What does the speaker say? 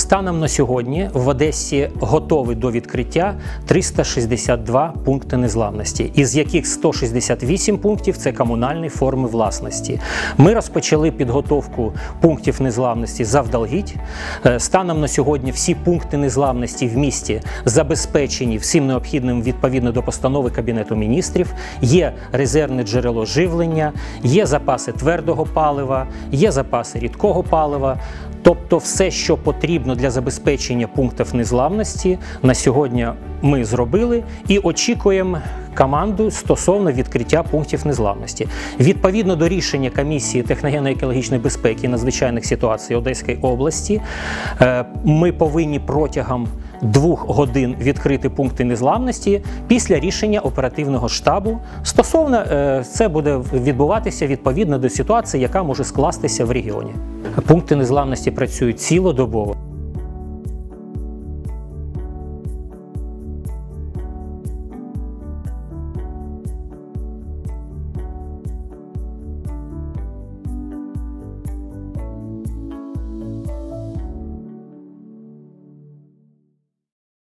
Станом на сьогодні в Одесі готові до відкриття 362 пункти незламності, із яких 168 пунктів – це комунальні форми власності. Ми розпочали підготовку пунктів незламності завдалегідь. Станом на сьогодні всі пункти незламності в місті забезпечені всім необхідним відповідно до постанови Кабінету міністрів. Є резервне джерело живлення, є запаси твердого палива, є запаси рідкого палива. Тобто все, що потрібно для забезпечення пунктів незламності, на сьогодні ми зробили і очікуємо команду стосовно відкриття пунктів незламності. Відповідно до рішення Комісії техногенно-екологічної безпеки і надзвичайних ситуацій Одеської області, ми повинні протягом 2 годин відкрити пункти незламності після рішення оперативного штабу. Стосовно це буде відбуватися відповідно до ситуації, яка може скластися в регіоні. Пункти незламності працюють цілодобово.